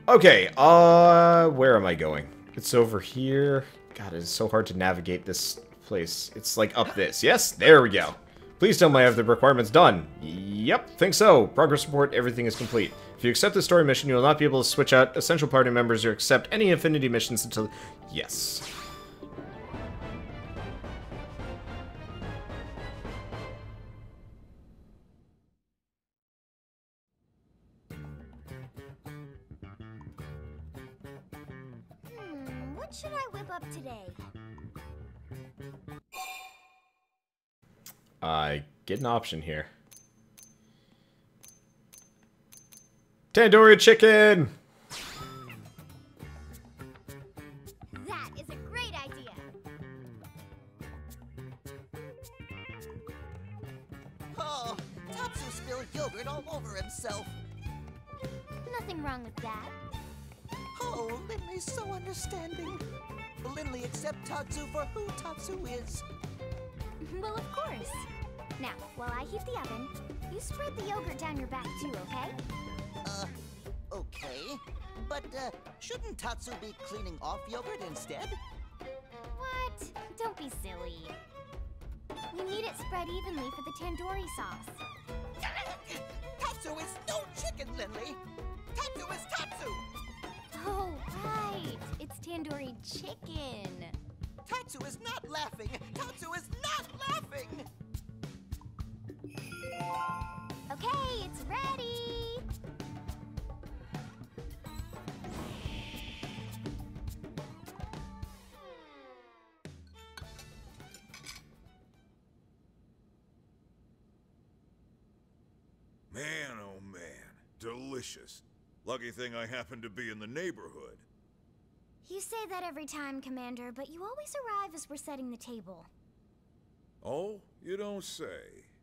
Okay, where am I going? It's over here. God, it is so hard to navigate this place. It's like up this. Yes, there we go. Please tell me I have the requirements done. Yep, think so. Progress report, everything is complete. If you accept the story mission, you will not be able to switch out essential party members or accept any affinity missions until... Yes. What should I whip up today? I get an option here. Tandoori chicken! That is a great idea. Oh, Tatsu spilled yogurt all over himself. Nothing wrong with that. Oh, Linley's so understanding. Will Linley accept Tatsu for who Tatsu is? Well, of course. Now, while I heat the oven, you spread the yogurt down your back too, okay? Okay. But, shouldn't Tatsu be cleaning off yogurt instead? What? Don't be silly. We need it spread evenly for the tandoori sauce. Tatsu is no chicken, Linley! Tatsu is Tatsu! Oh, right. It's tandoori chicken. Tatsu is not laughing! Tatsu is not laughing! Okay, it's ready. Man, oh man. Delicious. Lucky thing I happen to be in the neighborhood. You say that every time, Commander, but you always arrive as we're setting the table. Oh, you don't say.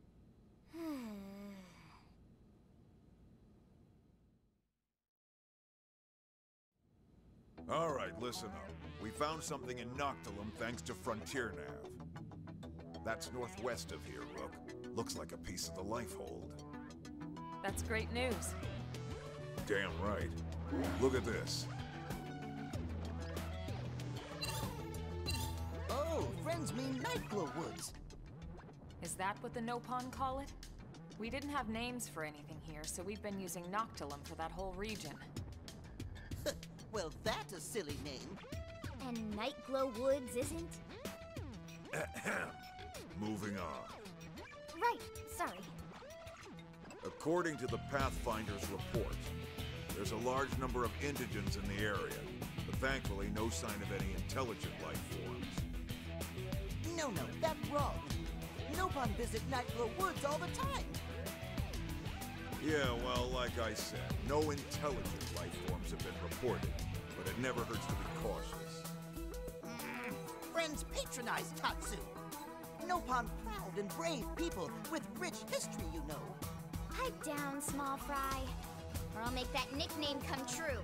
Alright, listen up. We found something in Noctilum thanks to Frontier Nav. That's northwest of here, Rook. Looks like a piece of the Lifehold. That's great news. Damn right. Look at this. Oh, friends mean Nightglow Woods. Is that what the Nopon call it? We didn't have names for anything here, so we've been using Noctilum for that whole region. Well, that's a silly name. And Nightglow Woods isn't? Moving on. Right, sorry. According to the Pathfinder's report, there's a large number of indigents in the area, but thankfully no sign of any intelligent life forms. No, that's wrong. Nopon visit Nightglow Woods all the time. Yeah, well, like I said, no intelligent life forms have been reported, but it never hurts to be cautious. Friends patronize Tatsu. Nopon proud and brave people with rich history, you know. Pipe down, small fry, or I'll make that nickname come true.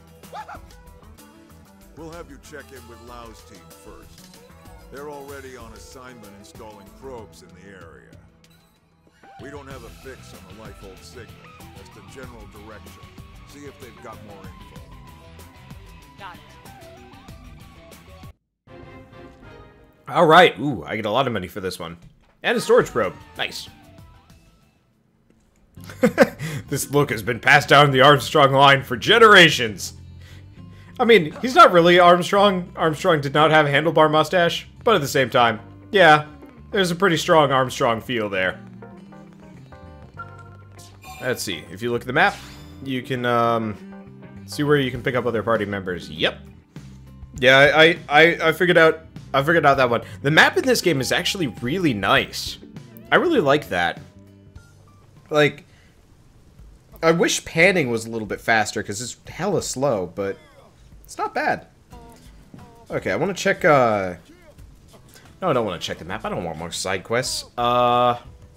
We'll have you check in with Lau's team first. They're already on assignment installing probes in the area. We don't have a fix on the Lifehold signal, just a general direction. See if they've got more info. Got it. Alright, ooh, I get a lot of money for this one. And a storage probe. Nice. This look has been passed down the Armstrong line for generations. I mean, he's not really Armstrong. Armstrong did not have a handlebar mustache, but at the same time, yeah, there's a pretty strong Armstrong feel there. Let's see, if you look at the map, you can, see where you can pick up other party members. Yep. Yeah, I figured out that one. The map in this game is actually really nice. I really like that. Like, I wish panning was a little bit faster, because it's hella slow, but it's not bad. Okay, I want to check, no, I don't want to check the map. I don't want more side quests. I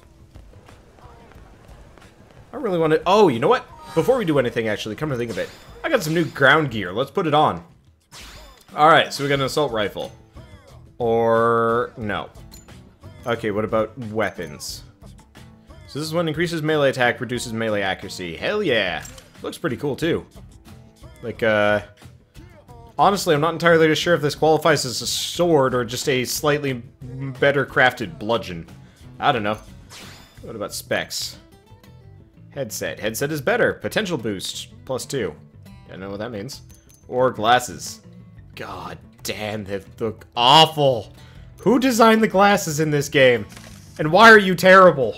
really want to... Oh, you know what? Before we do anything, actually, come to think of it, I got some new ground gear. Let's put it on. Alright, so we got an assault rifle. Or... no. Okay, what about weapons? So this one increases melee attack, reduces melee accuracy. Hell yeah! Looks pretty cool, too. Like, honestly, I'm not entirely sure if this qualifies as a sword or just a slightly better crafted bludgeon. I don't know. What about specs? Headset. Headset is better. Potential boost. +2. Don't know what that means. Or glasses. God damn, they look awful. Who designed the glasses in this game? And why are you terrible?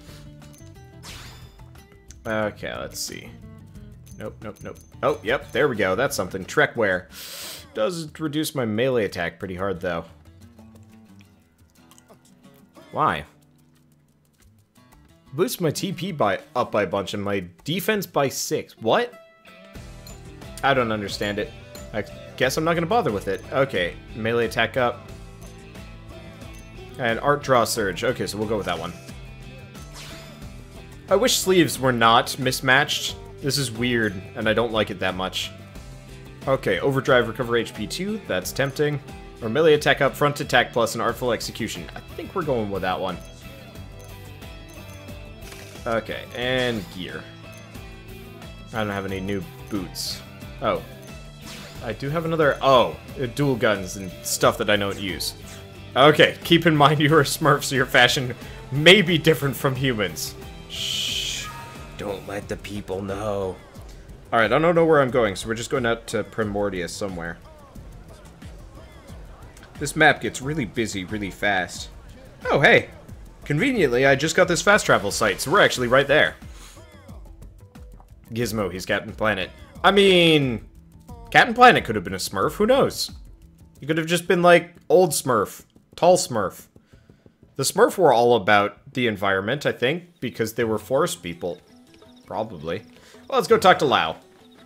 Okay, let's see. Nope, nope, nope. Oh, yep, there we go. That's something. Trek wear. Does reduce my melee attack pretty hard, though. Why? Boosts my TP up by a bunch and my defense by 6. What? I don't understand it. I guess I'm not gonna bother with it. Okay, melee attack up. And art draw surge. Okay, so we'll go with that one. I wish sleeves were not mismatched. This is weird, and I don't like it that much. Okay, overdrive, recover HP 2. That's tempting. Or melee attack up, front attack plus, and artful execution. I think we're going with that one. Okay, and gear. I don't have any new boots. Oh. I do have another... Oh, dual guns and stuff that I don't use. Okay, keep in mind you're a Smurf, so your fashion may be different from humans. Shh. Don't let the people know. Alright, I don't know where I'm going, so we're just going out to Primordia somewhere. This map gets really busy really fast. Oh, hey. Conveniently, I just got this fast travel site, so we're actually right there. Gizmo, he's Captain Planet. I mean... Captain Planet could have been a Smurf, who knows? He could have just been like, old Smurf. Tall Smurf. The Smurf were all about the environment, I think, because they were forest people. Probably. Well, let's go talk to Lau.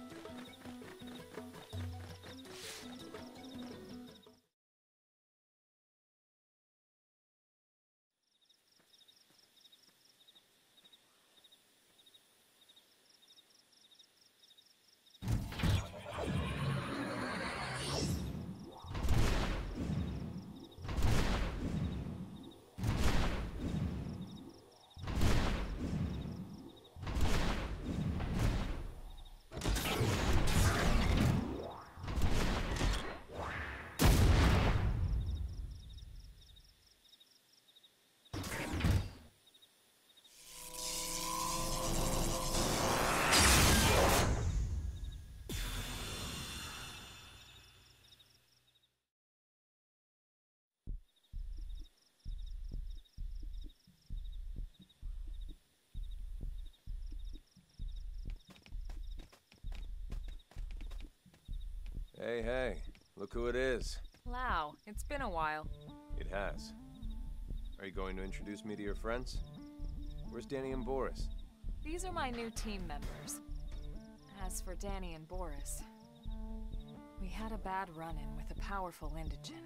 Hey, hey, look who it is. Lau, it's been a while. It has. Are you going to introduce me to your friends? Where's Danny and Boris? These are my new team members. As for Danny and Boris, we had a bad run-in with a powerful indigen.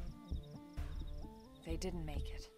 They didn't make it.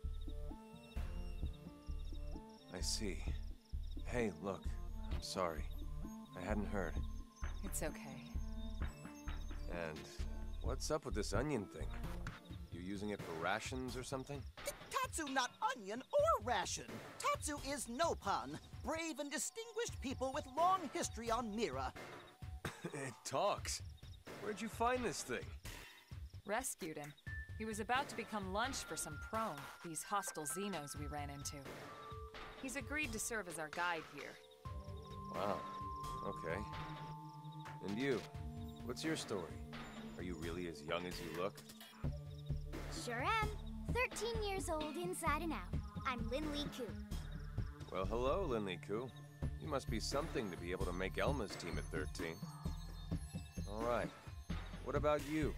I see. Hey, look, I'm sorry. I hadn't heard. It's okay. And what's up with this onion thing? You using it for rations or something? Tatsu not onion or ration. Tatsu is Nopon, brave and distinguished people with long history on Mira. It talks. Where'd you find this thing? Rescued him. He was about to become lunch for some prone, these hostile Xenos we ran into. He's agreed to serve as our guide here. Wow. Okay. And you? What's your story? Are you really as young as you look? Sure am. 13 years old inside and out. I'm Lin-Lee Ku. Well, hello, Lin-Lee-Ku. You must be something to be able to make Elma's team at 13. All right. What about you?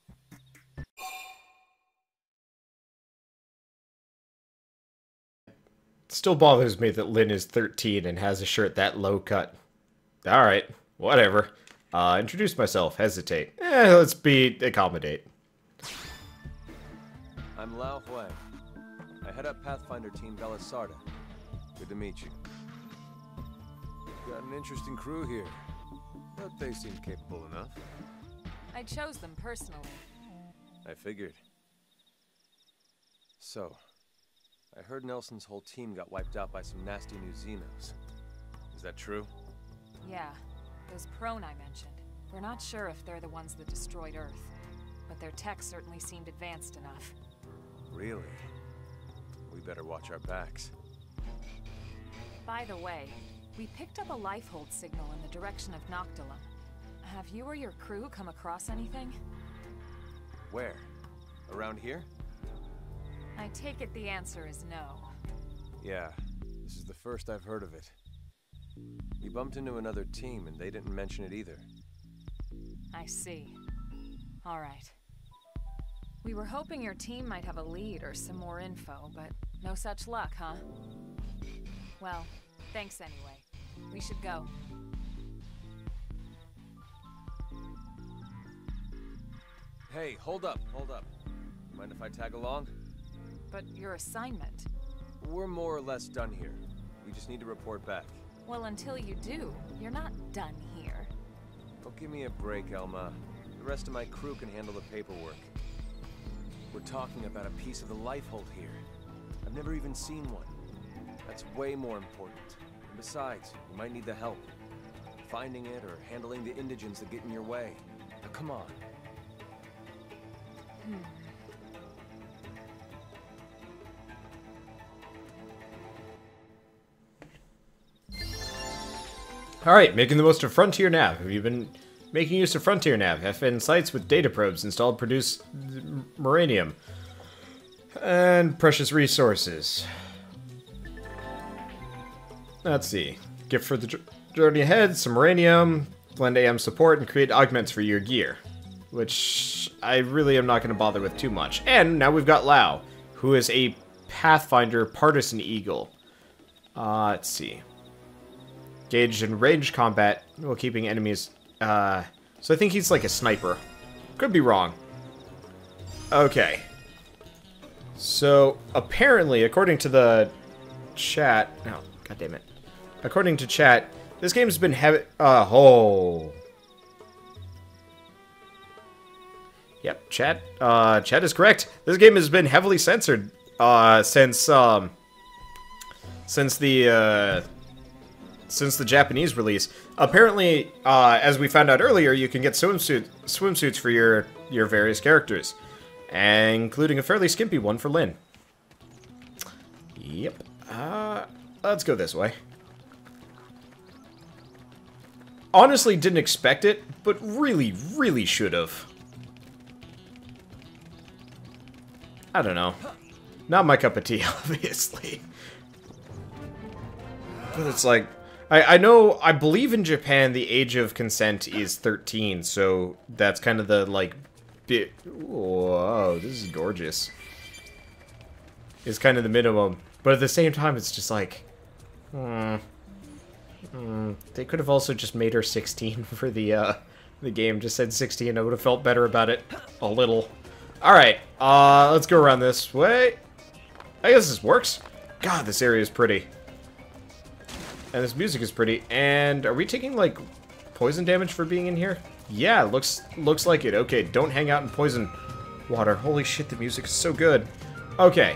Still bothers me that Lin is 13 and has a shirt that low cut. Alright, whatever. Introduce myself, hesitate. Let's accommodate. I'm Lao Huang. I head up Pathfinder Team Belisarda. Good to meet you. Got an interesting crew here, but they seem capable enough. I chose them personally. I figured. So, I heard Nelson's whole team got wiped out by some nasty new Xenos. Is that true? Yeah, those prone I mentioned. We're not sure if they're the ones that destroyed Earth, but their tech certainly seemed advanced enough. Really? We better watch our backs. By the way, we picked up a lifehold signal in the direction of Noctilum. Have you or your crew come across anything? Where? Around here? I take it the answer is no. Yeah, this is the first I've heard of it. We bumped into another team and they didn't mention it either. I see. All right. We were hoping your team might have a lead or some more info, but no such luck, huh? Well, thanks anyway. We should go. Hey, hold up. Mind if I tag along? But your assignment? We're more or less done here. We just need to report back. Well, until you do, you're not done here. Oh, give me a break, Elma. The rest of my crew can handle the paperwork. We're talking about a piece of the lifehold here. I've never even seen one. That's way more important. And besides, you might need the help. Finding it or handling the indigents that get in your way. Now, come on. Alright, making the most of Frontier Nav. Have you been making use of Frontier Nav? FN sites with data probes installed produce uranium and precious resources. Let's see. Gift for the journey ahead, some uranium, lend AM support, and create augments for your gear. Which I really am not going to bother with too much. And now we've got Lao, who is a Pathfinder partisan eagle. Let's see. Engaged in ranged combat while keeping enemies. So I think he's like a sniper. Could be wrong. Okay. So apparently, according to the chat. Oh, god damn it. According to chat, this game's been Yep, chat is correct. This game has been heavily censored since the Japanese release. Apparently, as we found out earlier, you can get swimsuits for your various characters, including a fairly skimpy one for Lyn. Yep. Let's go this way. Honestly, didn't expect it, but really, really should have. I don't know. Not my cup of tea, obviously. But it's like, I believe in Japan the age of consent is 13, so that's kind of the, like, bit... Whoa, this is gorgeous. It's kind of the minimum. But at the same time, it's just like... They could have also just made her 16 for the game. Just said 16, I would have felt better about it. A little. Alright, let's go around this way. I guess this works. God, this area is pretty. And this music is pretty. And are we taking, like, poison damage for being in here? Yeah, looks like it. Okay, don't hang out in poison water. Holy shit, the music is so good. Okay.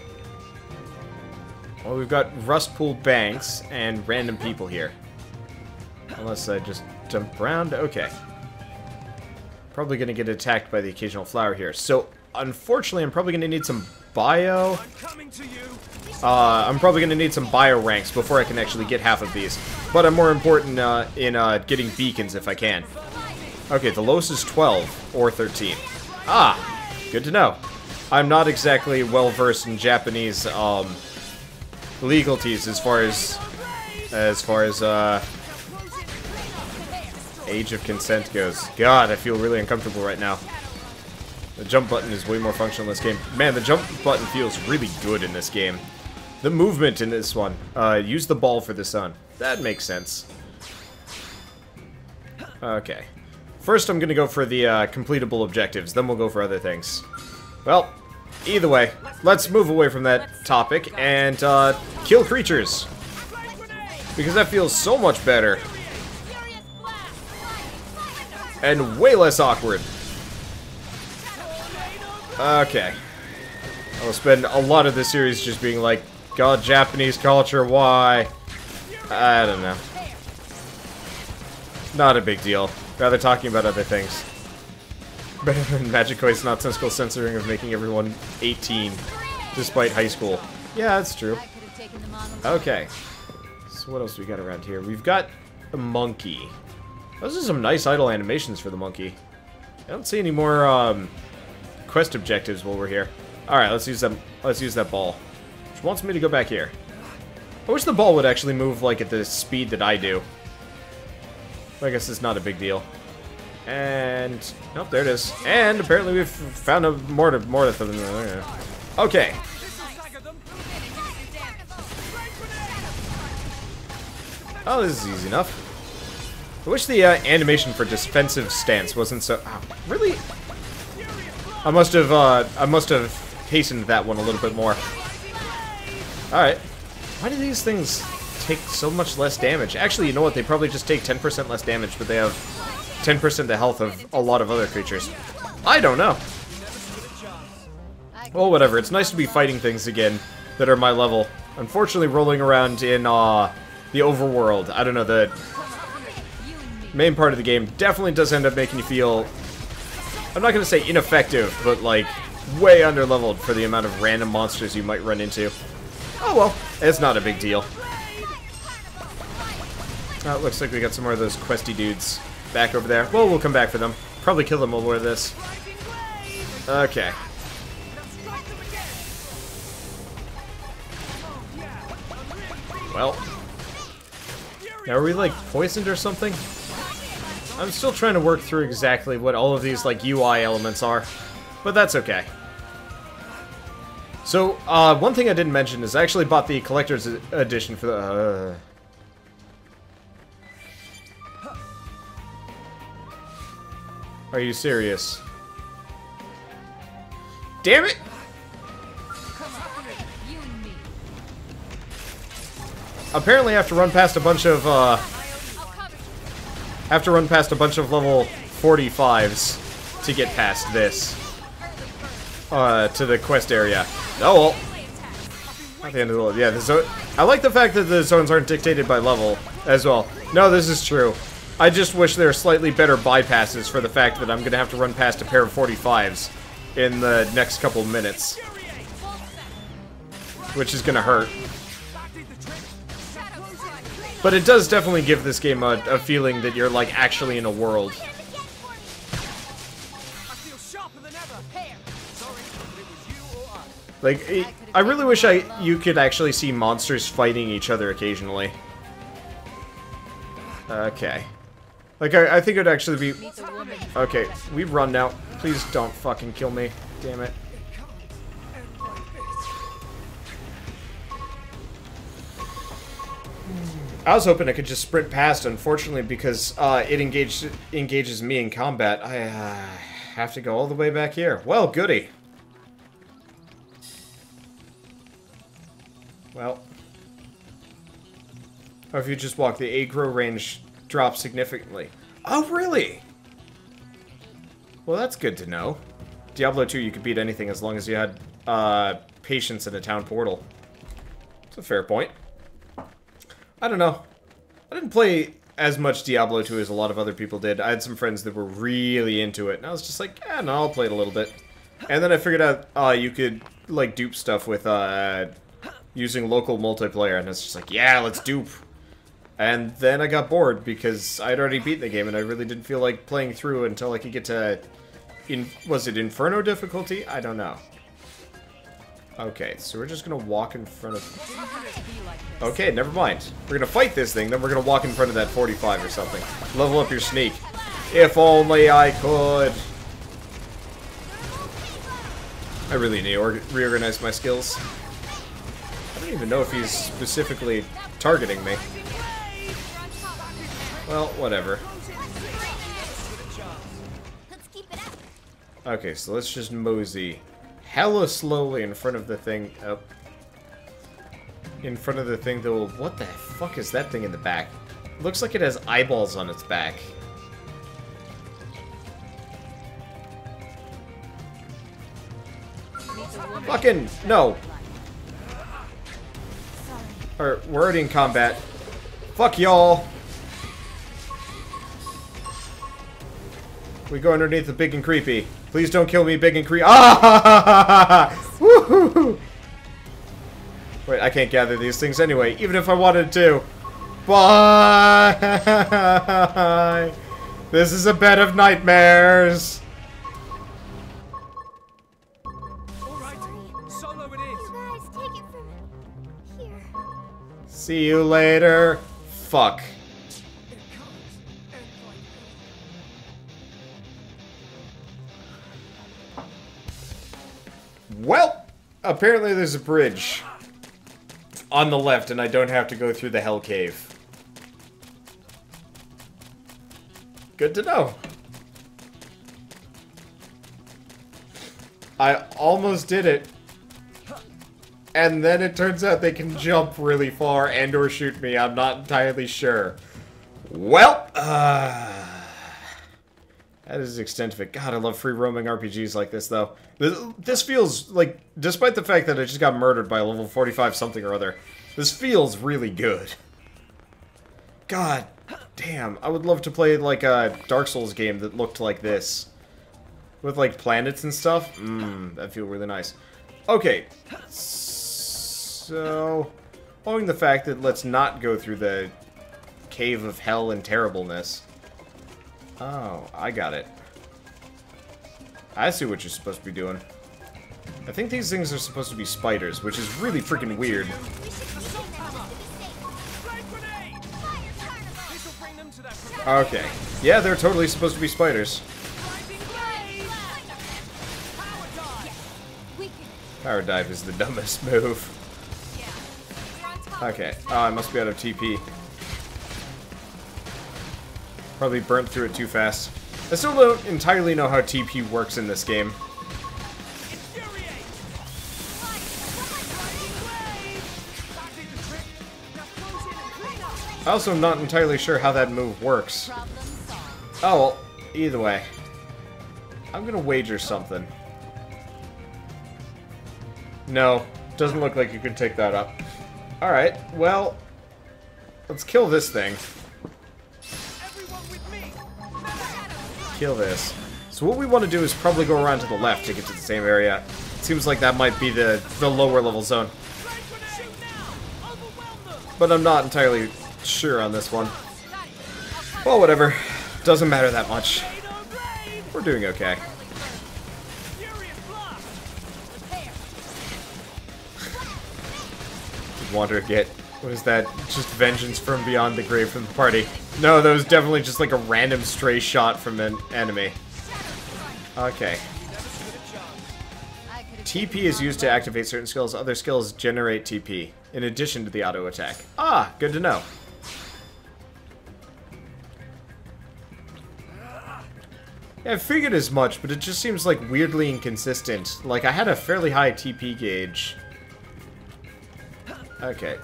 Well, we've got rust pool banks and random people here. Unless I just jump around. Okay. Probably gonna get attacked by the occasional flower here. So, unfortunately, I'm probably gonna need some bio. I'm probably gonna need some bio ranks before I can actually get half of these. But I'm more important in getting beacons if I can. Okay, the lowest is 12 or 13. Ah, good to know. I'm not exactly well versed in Japanese legalities as far as age of consent goes. God, I feel really uncomfortable right now. The jump button is way more functional in this game. Man, the jump button feels really good in this game. The movement in this one. Use the ball for the sun. That makes sense. Okay. First, I'm gonna go for the completable objectives. Then we'll go for other things. Well, either way, let's move away from that topic and kill creatures. Because that feels so much better. And way less awkward. Okay. I'll spend a lot of this series just being like, God, Japanese culture, why? I don't know. Not a big deal. Rather talking about other things. Better than Magicoid's nonsensical censoring of making everyone 18, despite high school. Yeah, that's true. Okay. So what else do we got around here? We've got a monkey. Those are some nice idle animations for the monkey. I don't see any more quest objectives while we're here. Alright, let's use them. Let's use that ball. Which wants me to go back here. I wish the ball would actually move like at the speed that I do. But I guess it's not a big deal. And nope, there it is. And apparently we've found a more to them. Okay. Oh, this is easy enough. I wish the animation for defensive stance wasn't so. Oh, really? I must have hastened that one a little bit more. All right. Why do these things take so much less damage? Actually, you know what? They probably just take 10% less damage, but they have 10% the health of a lot of other creatures. I don't know. Well, whatever. It's nice to be fighting things again that are my level. Unfortunately, rolling around in the overworld, I don't know, the main part of the game definitely does end up making you feel, I'm not going to say ineffective, but like way underleveled for the amount of random monsters you might run into. Oh well, it's not a big deal. Oh, it looks like we got some more of those questy dudes back over there. Well, we'll come back for them. Probably kill them over this. Okay. Well. Now, are we, like, poisoned or something? I'm still trying to work through exactly what all of these, like, UI elements are. But that's okay. So, one thing I didn't mention is I actually bought the collector's edition for the, Are you serious? Damn it! Apparently I have to run past a bunch of, level 45s to get past this. To the quest area. Oh well. At the end of the world. Yeah, I like the fact that the zones aren't dictated by level as well. No, this is true. I just wish there were slightly better bypasses for the fact that I'm going to have to run past a pair of 45s in the next couple minutes. Which is going to hurt. But it does definitely give this game a feeling that you're, like, actually in a world. Like, I really wish you could actually see monsters fighting each other occasionally. Okay. Like, I think it'd actually be... Okay, we run now. Please don't fucking kill me. Damn it. I was hoping I could just sprint past, unfortunately, because it engages me in combat. I have to go all the way back here. Well, goody. Well. Or if you just walk, the aggro range drops significantly. Oh, really? Well, that's good to know. Diablo 2, you could beat anything as long as you had patience in a town portal. It's a fair point. I don't know. I didn't play as much Diablo 2 as a lot of other people did. I had some friends that were really into it, and I was just like, yeah, no, I'll play it a little bit. And then I figured out you could, like, dupe stuff with using local multiplayer, and I was just like, yeah, let's dupe. And then I got bored because I'd already beaten the game, and I really didn't feel like playing through until I could get to... was it Inferno difficulty? I don't know. Okay, so we're just gonna walk in front of... Okay, never mind. We're gonna fight this thing, then we're gonna walk in front of that 45 or something. Level up your sneak. If only I could. I really need to reorganize my skills. I don't even know if he's specifically targeting me. Well, whatever. Okay, so let's just mosey hella slowly in front of the thing. Oh. In front of the thing that will... What the fuck is that thing in the back? It looks like it has eyeballs on its back. Fucking... No! Alright, we're already in combat. Fuck y'all! We go underneath the big and creepy. Please don't kill me, big and creepy. Ah! Woohoo! Wait, I can't gather these things anyway, even if I wanted to. Bye! This is a bed of nightmares. Alright, solo it is. You guys, take it from here. See you later. Fuck. Well, apparently there's a bridge on the left and I don't have to go through the hell cave. Good to know. I almost did it. And then it turns out they can jump really far and or shoot me. I'm not entirely sure. Well, that is the extent of it. God, I love free roaming RPGs like this, though. This feels like, despite the fact that I just got murdered by a level 45 something or other, this feels really good. God damn, I would love to play like a Dark Souls game that looked like this. With like planets and stuff. That'd feel really nice. Okay. So, following the fact that let's not go through the cave of hell and terribleness. Oh, I got it. I see what you're supposed to be doing. I think these things are supposed to be spiders, which is really freaking weird. Okay. Yeah, they're totally supposed to be spiders. Power dive is the dumbest move. Okay. Oh, I must be out of TP. Probably burnt through it too fast. I still don't entirely know how TP works in this game. I also am not entirely sure how that move works. Oh, well, either way. I'm gonna wager something. No, doesn't look like you can take that up. Alright, well, let's kill this thing. Kill this. So what we want to do is probably go around to the left to get to the same area. It seems like that might be the lower level zone. But I'm not entirely sure on this one. Well, whatever. Doesn't matter that much. We're doing okay. Wander get. What is that? Just vengeance from beyond the grave from the party. No, that was definitely just like a random stray shot from an enemy. Okay. TP is used to activate certain skills. Other skills generate TP, in addition to the auto attack. Ah, good to know. Yeah, I figured as much, but it just seems like weirdly inconsistent. Like, I had a fairly high TP gauge. Okay.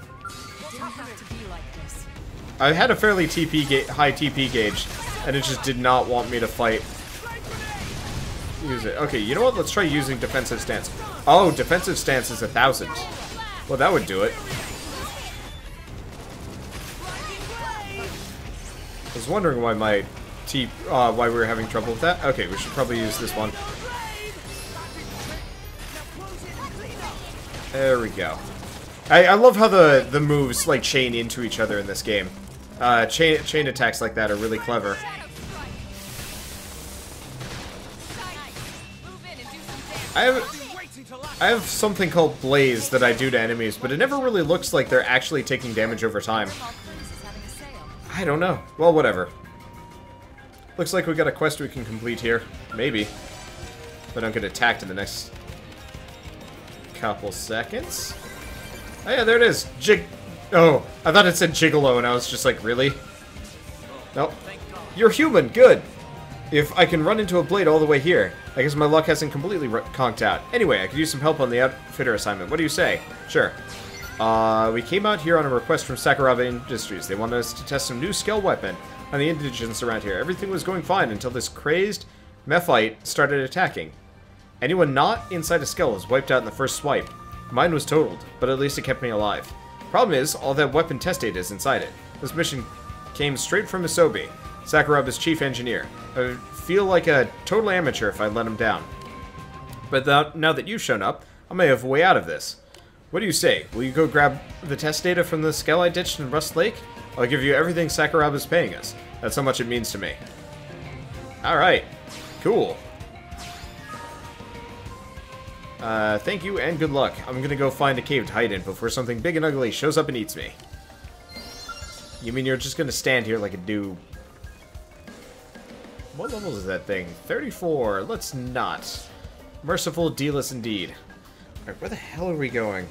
I had a fairly high TP gauge, and it just did not want me to fight. Use it. Okay, you know what? Let's try using defensive stance. Oh, defensive stance is 1,000. Well, that would do it. I was wondering why my why we were having trouble with that. Okay, we should probably use this one. There we go. I love how the moves like chain into each other in this game. Chain attacks like that are really clever. I have something called Blaze that I do to enemies, but it never really looks like they're actually taking damage over time. I don't know. Well, whatever. Looks like we got a quest we can complete here. Maybe. If I don't get attacked in the next couple seconds. Oh yeah, there it is. Oh, I thought it said Gigolo, and I was just like, really? Nope. You're human, good. If I can run into a blade all the way here, I guess my luck hasn't completely conked out. Anyway, I could use some help on the outfitter assignment. What do you say? Sure. We came out here on a request from Sakuraba Industries. They wanted us to test some new skill weapon on the indigents around here. Everything was going fine until this crazed mephite started attacking. Anyone not inside a skull was wiped out in the first swipe. Mine was totaled, but at least it kept me alive. Problem is, all that weapon test data is inside it. This mission came straight from Isobe. Sakuraba as chief engineer. I would feel like a total amateur if I let him down. But now that you've shown up, I may have a way out of this. What do you say? Will you go grab the test data from the scale I ditched in Rust Lake? I'll give you everything Sakuraba's paying us. That's how much it means to me. Alright. Cool. Thank you and good luck. I'm gonna go find a cave to hide in before something big and ugly shows up and eats me. You mean you're just gonna stand here like a noob? What level is that thing? 34. Let's not. Merciful dealess indeed. Alright, where the hell are we going?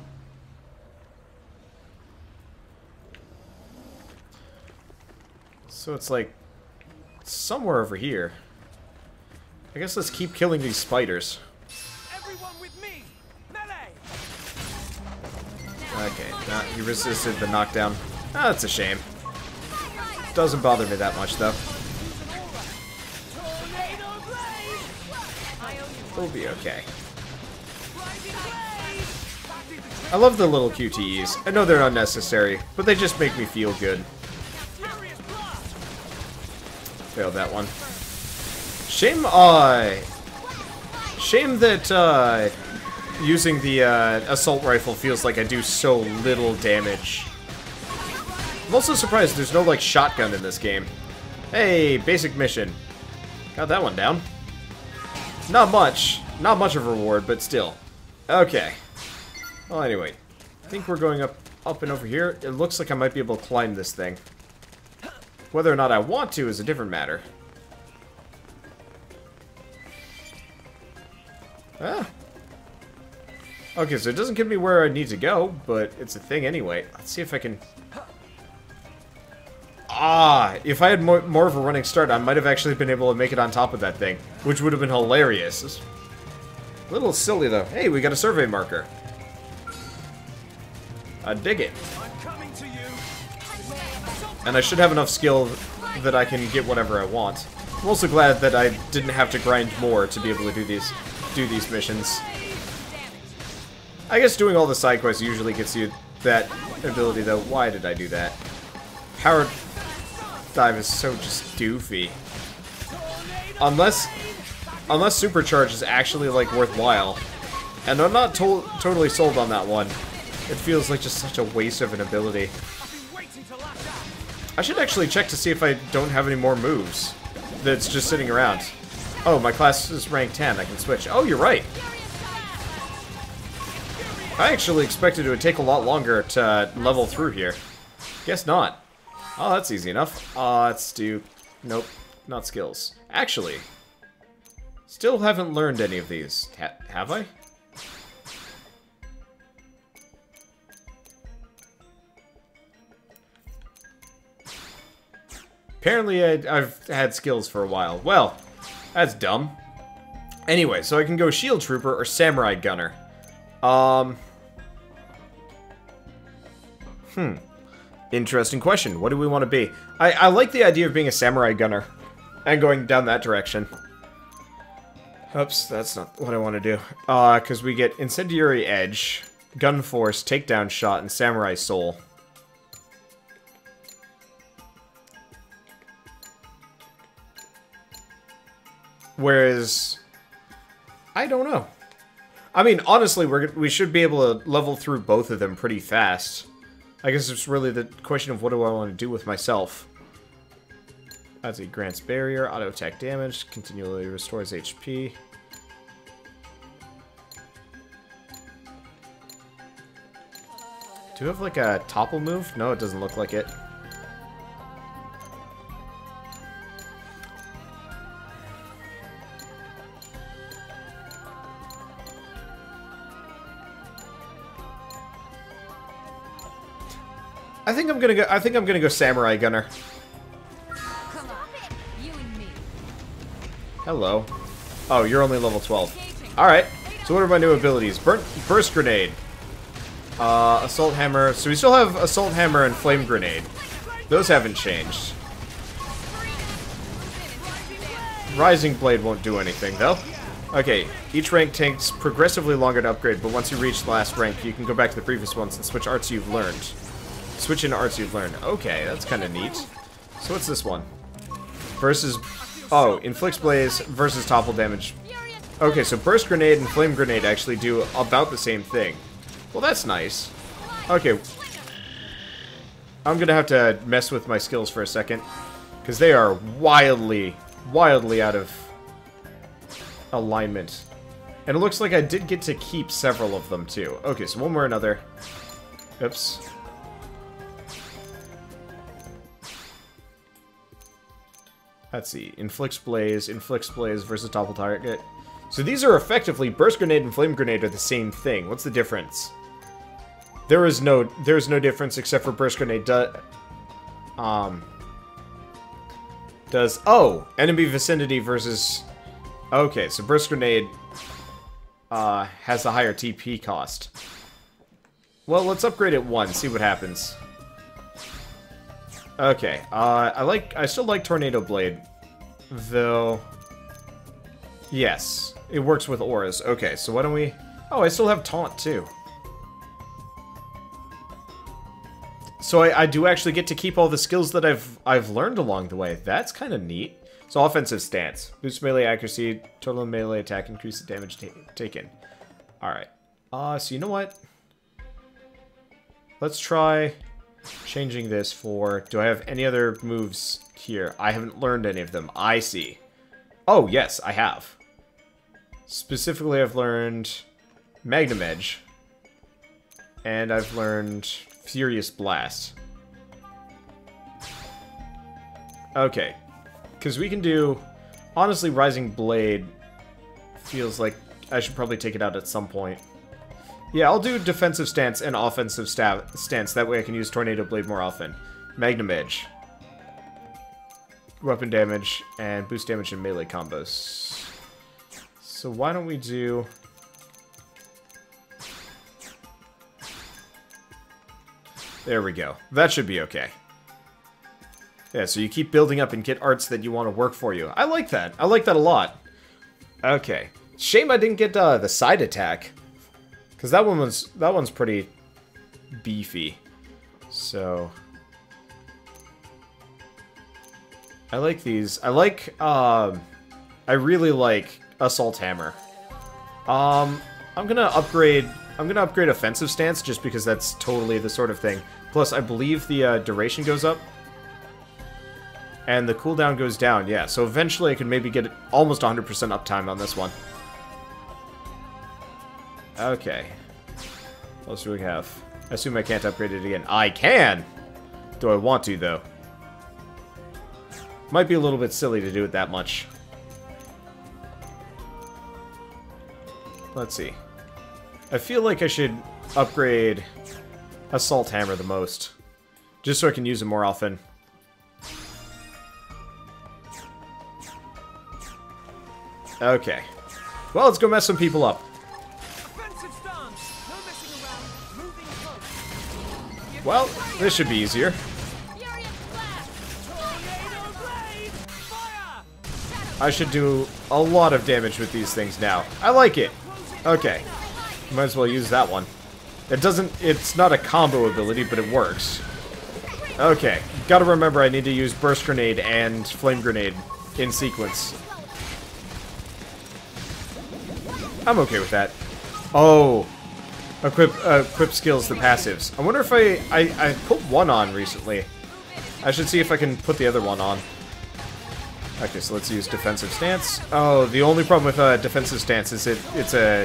So it's like somewhere over here. I guess let's keep killing these spiders. Everyone with me! Melee! Okay, he resisted the knockdown. Ah, that's a shame. Doesn't bother me that much though. We'll be okay. I love the little QTEs. I know they're unnecessary, but they just make me feel good. Failed that one. Shame that using the assault rifle feels like I do so little damage. I'm also surprised there's no like shotgun in this game. Hey, basic mission. Got that one down. Not much of a reward, but still. Okay. Well, anyway, I think we're going up and over here. It looks like I might be able to climb this thing. Whether or not I want to is a different matter. Ah. Okay, so it doesn't give me where I need to go, but it's a thing anyway. Let's see if I can... Ah, if I had more of a running start, I might have actually been able to make it on top of that thing, which would have been hilarious. A little silly, though. Hey, we got a survey marker. I dig it. And I should have enough skill that I can get whatever I want. I'm also glad that I didn't have to grind more to be able to do these missions. I guess doing all the side quests usually gets you that ability, though. Why did I do that? Power dive is so just doofy. Unless supercharge is actually like worthwhile, and I'm not totally sold on that one. It feels like just such a waste of an ability. I should actually check to see if I don't have any more moves that's just sitting around. Oh, my class is rank 10. I can switch. Oh, you're right. I actually expected it would take a lot longer to level through here. Guess not. Oh, that's easy enough. Let's do... Nope, not skills. Actually, still haven't learned any of these. Have I? Apparently I've had skills for a while. Well, that's dumb. Anyway, so I can go shield trooper or samurai gunner. Interesting question. What do we want to be? I like the idea of being a samurai gunner and going down that direction. Oops, that's not what I want to do. Because we get incendiary edge, gun force, takedown shot, and samurai soul. Whereas, I don't know. I mean, honestly, we should be able to level through both of them pretty fast. I guess it's really the question of what do I want to do with myself. That's a grants barrier, auto attack damage, continually restores HP. Do you have like a topple move? No, it doesn't look like it. I think I'm gonna go samurai gunner. Come on, you and me. Hello. Oh, you're only level 12. Alright. So what are my new abilities? Burst grenade. Assault hammer. So we still have assault hammer and flame grenade. Those haven't changed. Rising blade won't do anything though. Okay, each rank takes progressively longer to upgrade, but once you reach the last rank, you can go back to the previous ones and switch arts you've learned. Switch into arts you've learned. Okay, that's kind of neat. So what's this one? versus... Oh, inflicts blaze versus topple damage. Okay, so burst grenade and flame grenade actually do about the same thing. Well, that's nice. Okay. I'm gonna have to mess with my skills for a second, because they are wildly out of alignment. And it looks like I did get to keep several of them, too. Okay, so one more another. Oops. Let's see. Inflicts blaze versus topple target. So these are effectively, burst grenade and flame grenade are the same thing. What's the difference? There's no difference except for burst grenade does enemy vicinity versus... Okay, so burst grenade has a higher TP cost. Well, let's upgrade it once, see what happens. Okay, I still like Tornado Blade, though. Yes, it works with auras. Okay, so why don't we... Oh, I still have Taunt, too. So I do actually get to keep all the skills that I've learned along the way. That's kind of neat. So offensive stance. Boost melee accuracy, total melee attack, increase the damage taken. Alright. So you know what? Let's try changing this for... Do I have any other moves here? I haven't learned any of them. I see. Oh, yes, I have. Specifically, I've learned Magnum Edge. And I've learned Furious Blast. Okay. Because we can do... Honestly, Rising Blade feels like I should probably take it out at some point. Yeah, I'll do defensive stance and offensive stance. That way I can use Tornado Blade more often. Magnum Edge. Weapon damage and boost damage in melee combos. So why don't we do... There we go. That should be okay. Yeah, so you keep building up and get arts that you want to work for you. I like that. I like that a lot. Okay. Shame I didn't get the side attack. Because that one's pretty beefy. So... I like these. I really like Assault Hammer. I'm gonna upgrade Offensive Stance just because that's totally the sort of thing. Plus, I believe the duration goes up. And the cooldown goes down, yeah. So eventually I can maybe get almost 100% uptime on this one. Okay. What else do we have? I assume I can't upgrade it again. I can! Do I want to, though? Might be a little bit silly to do it that much. Let's see. I feel like I should upgrade Assault Hammer the most. Just so I can use it more often. Okay. Well, let's go mess some people up. Well, this should be easier. I should do a lot of damage with these things now. I like it. Okay. Might as well use that one. It's not a combo ability, but it works. Okay. Gotta remember I need to use Burst Grenade and Flame Grenade in sequence. I'm okay with that. Oh. Equip skills, the passives. I wonder if I put one on recently. I should see if I can put the other one on. Okay, so let's use Defensive Stance. Oh, the only problem with Defensive Stance is it's a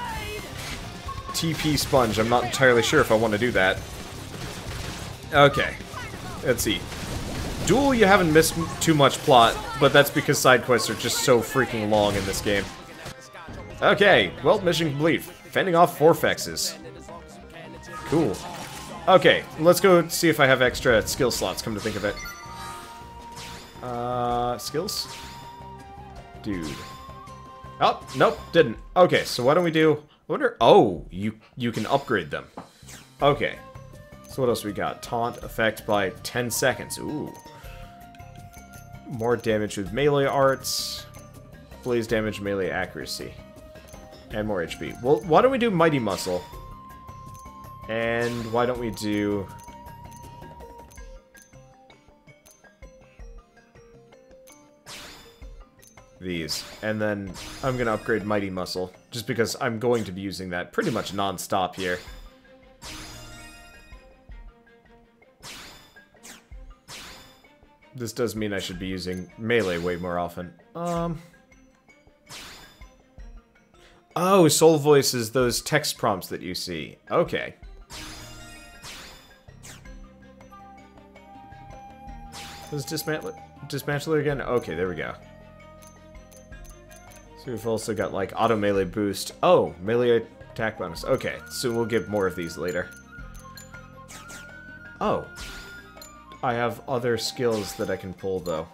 TP sponge. I'm not entirely sure if I want to do that. Okay. Let's see. Duel, you haven't missed too much plot, but that's because side quests are just so freaking long in this game. Okay, well, mission complete. Fending off Forfexes. Cool. Okay, let's go see if I have extra skill slots, come to think of it. Skills? Dude. Oh, nope, didn't. Okay, so why don't we do... I wonder... Oh, you can upgrade them. Okay. So what else we got? Taunt effect by 10 seconds. Ooh. More damage with melee arts. Blaze damage, melee accuracy. And more HP. Well, why don't we do Mighty Muscle? And why don't we do... these. And then I'm gonna upgrade Mighty Muscle, just because I'm going to be using that pretty much non-stop here. This does mean I should be using melee way more often. Oh, Soul Voice is those text prompts that you see. Okay. Does Dismantler again? Okay, there we go. So we've also got, like, auto melee boost. Oh, melee attack bonus. Okay, so we'll get more of these later. Oh. I have other skills that I can pull, though.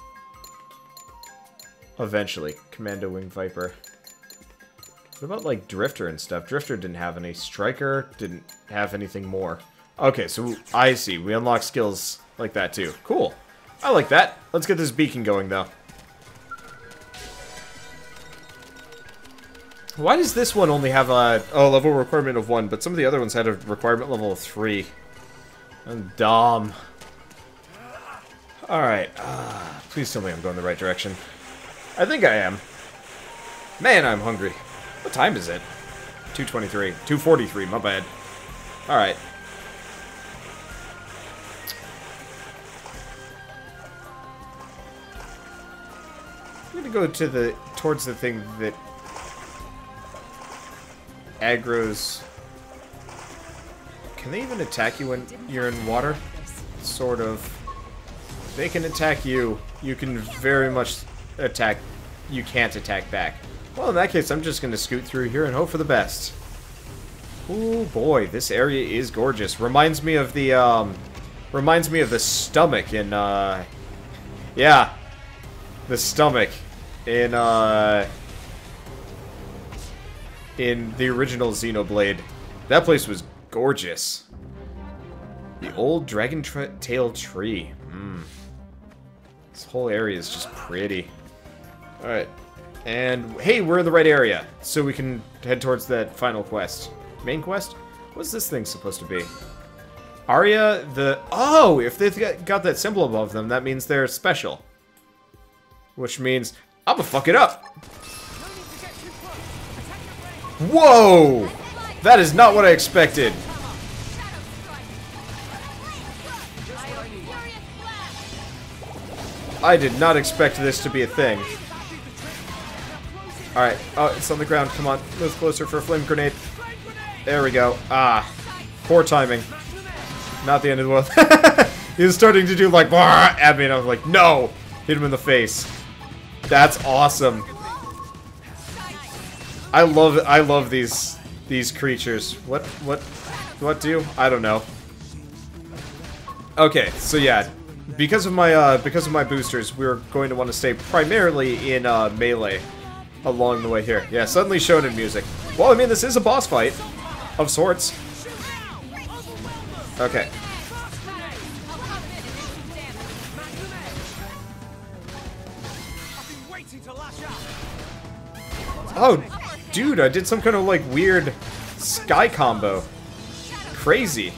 Eventually. Commando Wing Viper. What about, like, Drifter and stuff? Drifter didn't have any. Striker didn't have anything more. Okay, so I see. We unlock skills like that, too. Cool. I like that. Let's get this beacon going, though. Why does this one only have a level requirement of 1, but some of the other ones had a requirement level of 3? I'm dumb. Alright. Please tell me I'm going the right direction. I think I am. Man, I'm hungry. What time is it? 2:23. 2:43, my bad. Alright. I'm gonna go to towards the thing that aggro's... Can they even attack you when you're in water? Sort of. They can attack you. You can very much attack. You can't attack back. Well, in that case, I'm just gonna scoot through here and hope for the best. Oh boy, this area is gorgeous. Reminds me of the stomach in yeah, the stomach in the original Xenoblade. That place was gorgeous. The old dragon tail tree. This whole area is just pretty. Alright. And, hey, we're in the right area. So we can head towards that final quest. Main quest? What's this thing supposed to be? Aria, oh, if they've got that symbol above them, that means they're special. Which means, I'm gonna fuck it up. Whoa! That is not what I expected. I did not expect this to be a thing. Alright. Oh, it's on the ground. Come on. Move closer for a flame grenade. There we go. Ah. Poor timing. Not the end of the world. He was starting to do like at me and I was like, no! Hit him in the face. That's awesome. I love these creatures. What do? I don't know. Okay, so yeah. Because of my boosters, we're going to want to stay primarily in melee along the way here. Yeah, suddenly shonen music. Well, I mean, this is a boss fight of sorts. Okay. Oh, dude, I did some kind of like weird sky combo. Crazy.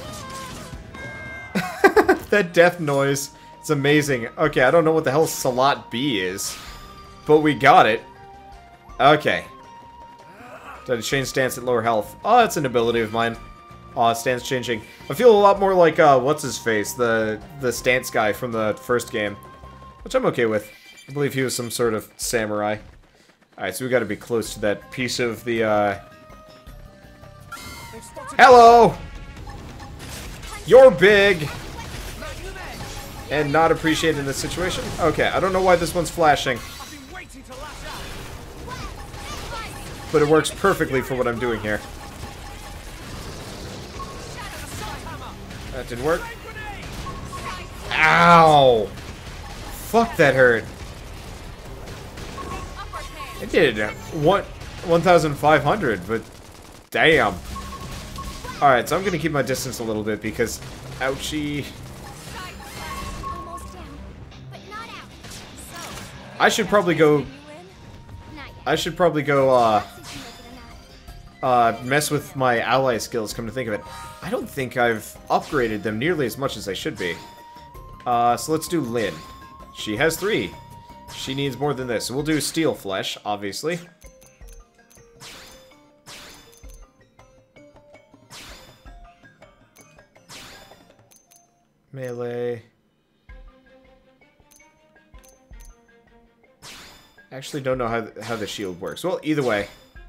That death noise. It's amazing. Okay, I don't know what the hell Salat B is, but we got it. Okay. Did I change stance at lower health? Oh, that's an ability of mine. Oh, stance changing. I feel a lot more like, what's his face? The stance guy from the first game. Which I'm okay with. I believe he was some sort of samurai. Alright, so we gotta be close to that piece of the, Hello! You're big! And not appreciated in this situation? Okay, I don't know why this one's flashing. But it works perfectly for what I'm doing here. That didn't work. Ow! Fuck, that hurt. It did 1,500, but damn. Alright, so I'm gonna keep my distance a little bit because, ouchie. I should probably go mess with my ally skills, come to think of it. I don't think I've upgraded them nearly as much as I should be. So let's do Lynn. She has 3. She needs more than this. We'll do steel flesh, obviously. Melee. Actually don't know how the shield works. Well, either way.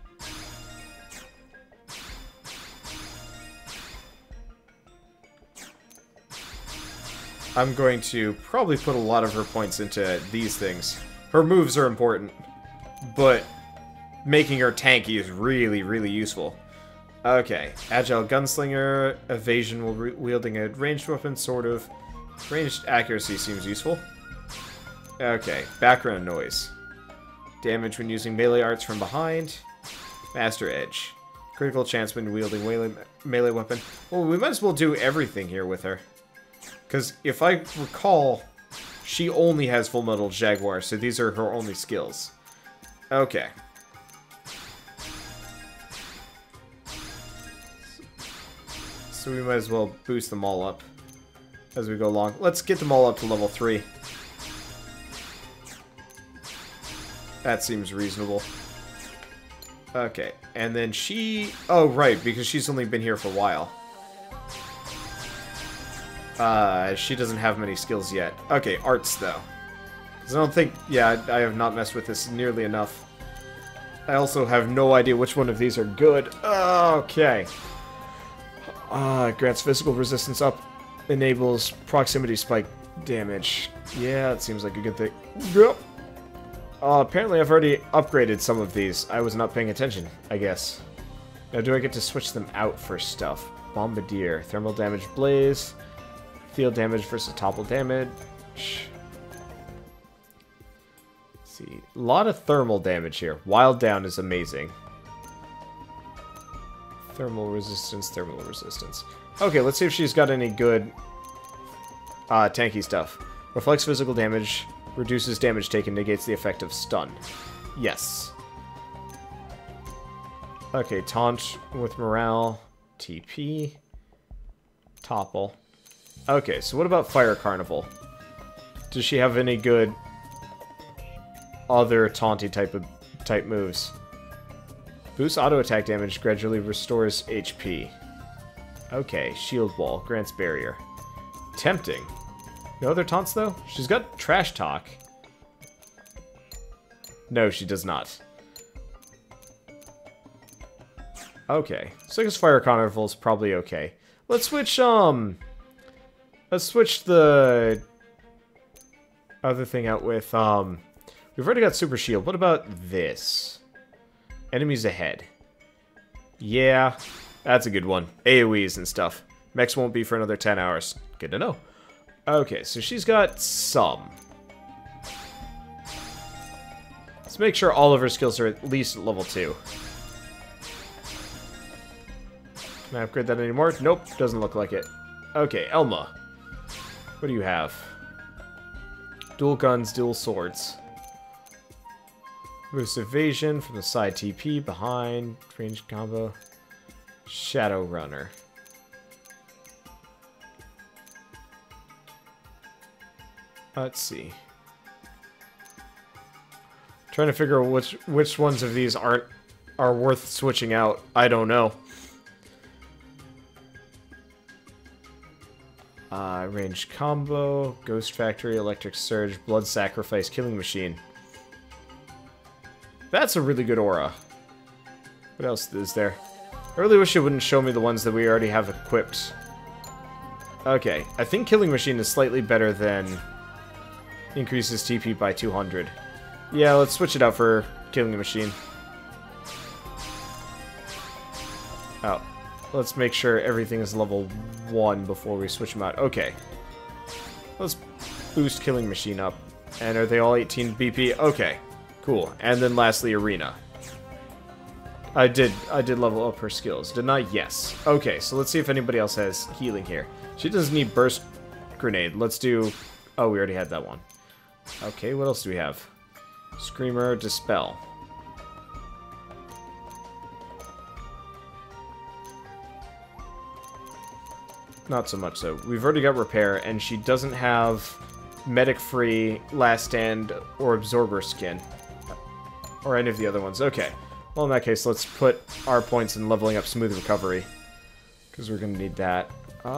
I'm going to probably put a lot of her points into these things. Her moves are important, but making her tanky is really, really useful. Okay, agile gunslinger, evasion while wielding a ranged weapon, sort of. Ranged accuracy seems useful. Okay, background noise. Damage when using melee arts from behind. Master edge. Critical chance when wielding melee weapon. Well, we might as well do everything here with her. Because if I recall, she only has Full Metal Jaguar, so these are her only skills. Okay. So we might as well boost them all up as we go along. Let's get them all up to level 3. That seems reasonable. Okay, and then she... Oh, right, because she's only been here for a while. She doesn't have many skills yet. Okay, arts, though. Because I don't think... Yeah, I have not messed with this nearly enough. I also have no idea which one of these are good. Okay. Grants physical resistance up. Enables proximity spike damage. Yeah, it seems like a good thing. Yep. Apparently I've already upgraded some of these. I was not paying attention, I guess. Now, do I get to switch them out for stuff? Bombardier. Thermal damage blaze. Field damage versus topple damage. Let's see. A lot of thermal damage here. Wild down is amazing. Thermal resistance, thermal resistance. Okay, let's see if she's got any good tanky stuff. Reflects physical damage. Reduces damage taken, negates the effect of stun. Yes. Okay, taunt with morale. TP. Topple. Okay, so what about Fire Carnival? Does she have any good other taunty type moves? Boosts auto attack damage, gradually restores HP. Okay, Shield Wall, grants barrier. Tempting. No other taunts, though? She's got Trash Talk. No, she does not. Okay. So I guess Fire Carnival's probably okay. Let's switch, let's switch the other thing out with, we've already got Super Shield. What about this? Enemies ahead. Yeah, that's a good one. AoEs and stuff. Mechs won't be for another 10 hours. Good to know. Okay, so she's got some. Let's make sure all of her skills are at least level 2. Can I upgrade that anymore? Nope, doesn't look like it. Okay, Elma. What do you have? Dual guns, dual swords. Boost evasion from the side TP, behind, ranged combo. Shadow Runner. Let's see. Trying to figure out which ones of these are worth switching out. I don't know. Ranged combo, Ghost Factory, Electric Surge, Blood Sacrifice, Killing Machine. That's a really good aura. What else is there? I really wish it wouldn't show me the ones that we already have equipped. Okay, I think Killing Machine is slightly better than increases TP by 200. Yeah, let's switch it out for Killing Machine. Oh, let's make sure everything is level 1 before we switch them out. Okay. Let's boost Killing Machine up. And are they all 18 BP? Okay, cool. And then lastly, Arena. I did level up her skills. Didn't I? Yes. Okay, so let's see if anybody else has healing here. She doesn't need Burst Grenade. Let's do... Oh, we already had that one. Okay, what else do we have? Screamer, Dispel. Not so much, so. We've already got Repair, and she doesn't have medic-free, last stand, or absorber skin. Or any of the other ones. Okay. Well, in that case, let's put our points in leveling up smooth recovery. Because we're going to need that.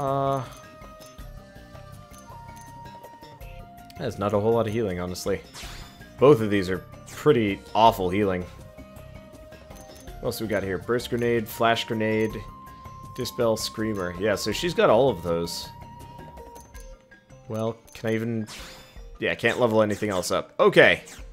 That's not a whole lot of healing, honestly. Both of these are pretty awful healing. What else we got here? Burst Grenade, Flash Grenade, Dispel, Screamer. Yeah, so she's got all of those. Well, can I even... Yeah, I can't level anything else up. Okay.